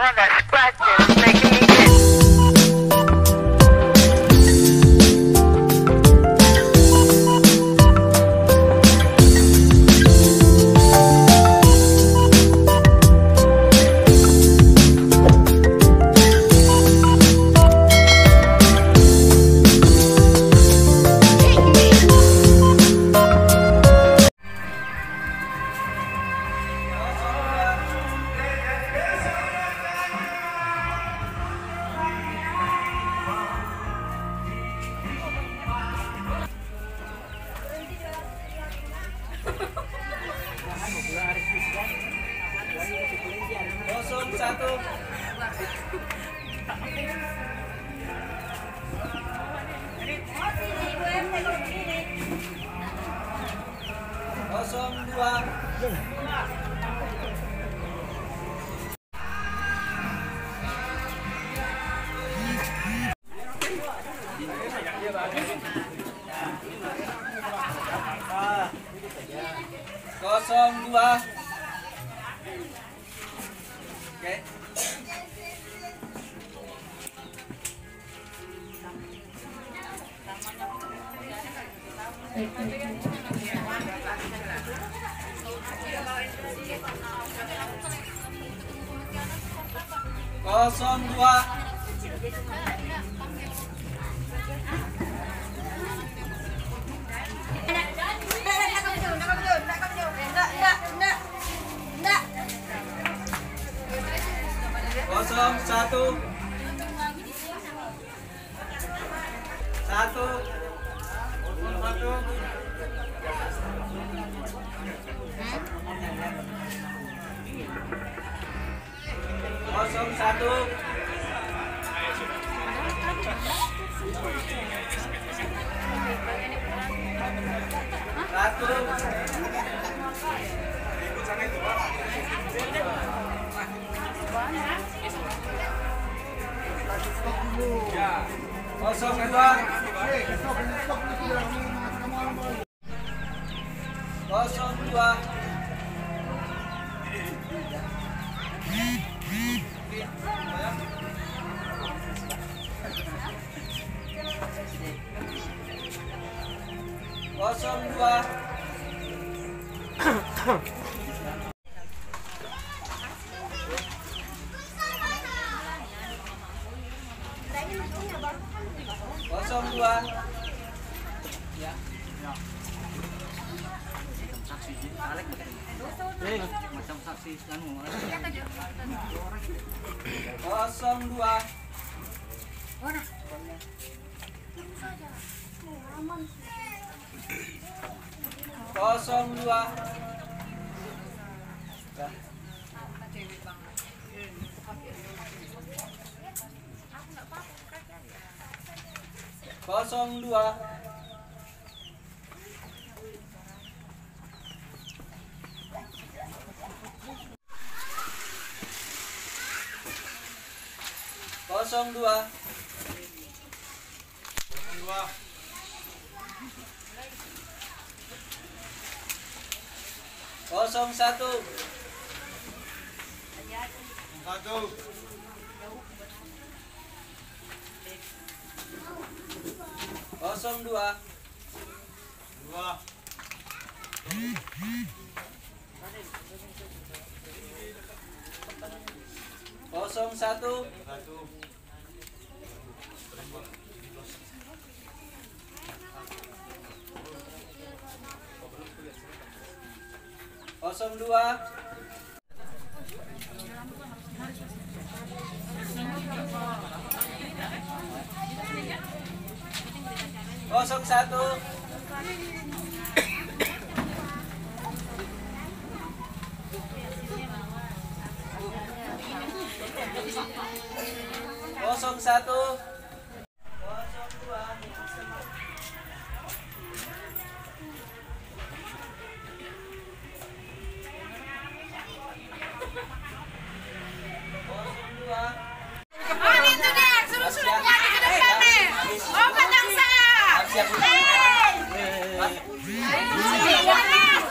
want that scratches making me itch.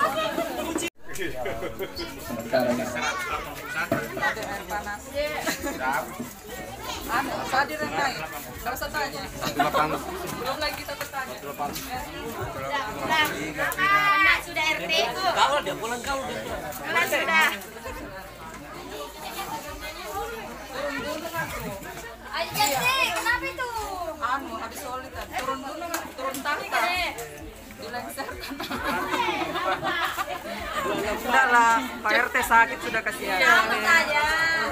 Panas. Belum lagi kita bertanya. Sudah RT. Kalau dia pulang kau Sudah. Aja sih, kenapa itu? Habis solid kan. Turun tahta. Dilengsarkan. Sudah lah, Pak RT sakit sudah kasihan. Sama saja.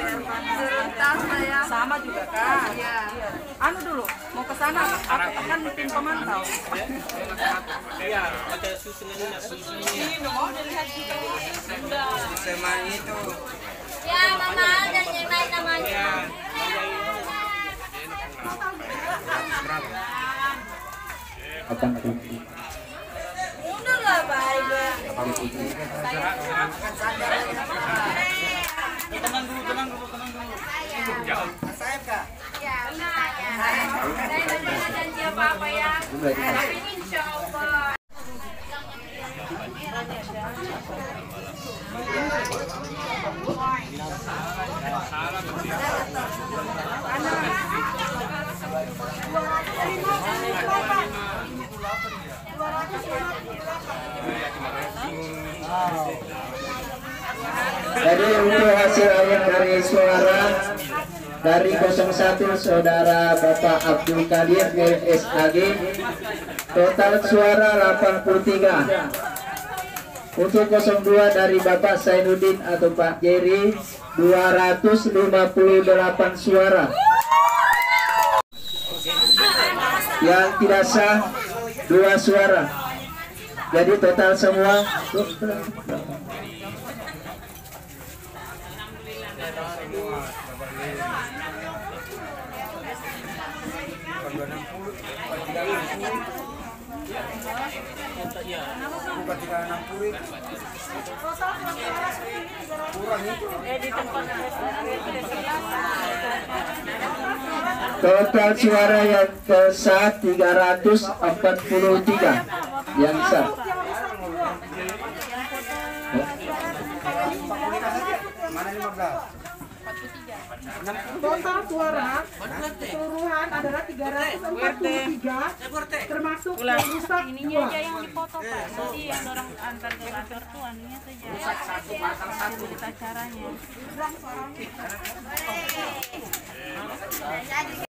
Sama juga kan? Iya. Dulu, mau ke sana kan tim pemantau. Iya, ada susunannya. Ini mau dilihat juga. Sama itu. Ya, mama ada yang lain namanya. Mundur lah, Pak. Tenang dulu. Jangan. Saya Kak. Ya, saya tidak ada janji apa-apa ya. Tapi insya Allah. Jadi untuk hasil akhir dari suara dari 01 saudara Bapak Abdul Qadir SAG total suara 83. Untuk 02 dari Bapak Sainuddin atau Pak Jerry 258 suara. Yang tidak sah 2 suara. Jadi total semua total suara yang sah 343 yang sah. Total suara keseluruhan adalah 343 termasuk yang rusak Ininya aja yang dipoto Pak, jadi yang dorong antar ke kantor tuh anunya saja. Rusak satu, pasang satu. Caranya.